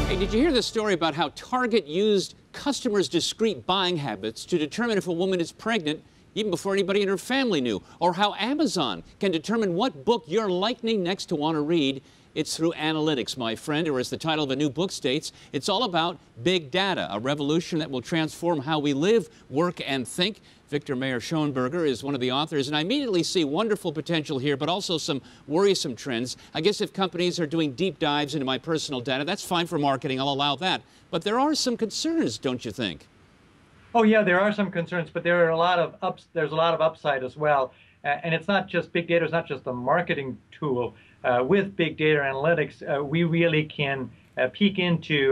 Hey, did you hear the story about how Target used customers' discreet buying habits to determine if a woman is pregnant even before anybody in her family knew? Or how Amazon can determine what book you're likely next to want to read? It's through analytics, my friend, or as the title of a new book states, it's all about big data, a revolution that will transform how we live, work, and think. Victor Mayer Schoenberger is one of the authors, and I immediately see wonderful potential here, but also some worrisome trends. I guess if companies are doing deep dives into my personal data, that's fine for marketing, I'll allow that. But there are some concerns, don't you think? Oh yeah, there are some concerns, but there are there's a lot of upside as well. And it's not just big data; it's not just a marketing tool. With big data analytics, we really can peek into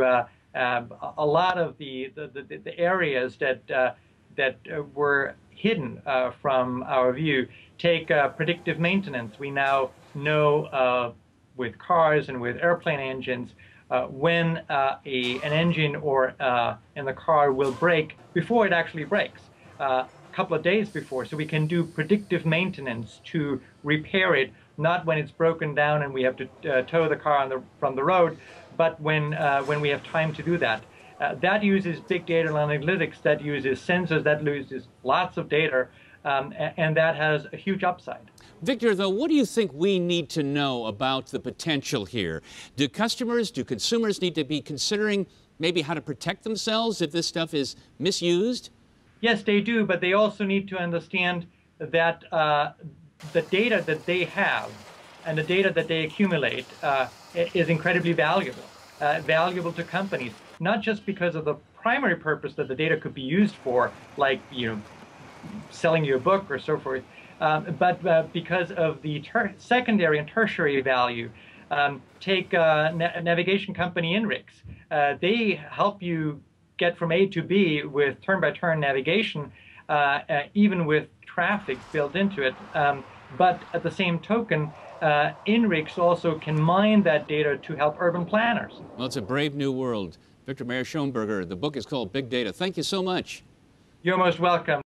a lot of the areas that were hidden from our view. Take predictive maintenance. We now know with cars and with airplane engines when an engine or in the car will break before it actually breaks, a couple of days before. So we can do predictive maintenance to repair it, not when it's broken down and we have to tow the car from the road, but when we have time to do that. That uses big data analytics, that uses sensors, that uses lots of data, and that has a huge upside. Victor, though, what do you think we need to know about the potential here? Do consumers need to be considering maybe how to protect themselves if this stuff is misused? Yes, they do, but they also need to understand that the data that they have and the data that they accumulate is incredibly valuable, valuable to companies, not just because of the primary purpose that the data could be used for, like selling you a book or so forth, but because of the secondary and tertiary value. Take navigation company INRIX. They help you get from A to B with turn-by-turn navigation, even with traffic built into it. But at the same token, INRIX also can mine that data to help urban planners. Well, it's a brave new world. Victor Mayer Schoenberger, the book is called Big Data. Thank you so much. You're most welcome.